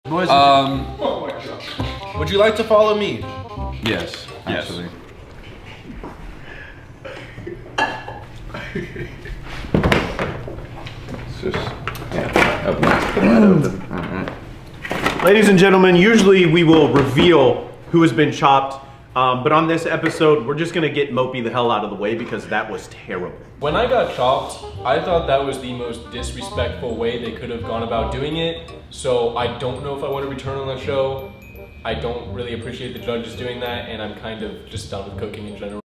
Boys, Oh my god. would you like to follow me? Yes, actually. It's just, yeah, open it, wide open. Alright. Ladies and gentlemen, usually we will reveal who has been chopped, but on this episode, we're just gonna get Mopi the hell out of the way because that was terrible. When I got chopped, I thought that was the most disrespectful way they could have gone about doing it. So I don't know if I want to return on that show. I don't really appreciate the judges doing that, and I'm kind of just done with cooking in general.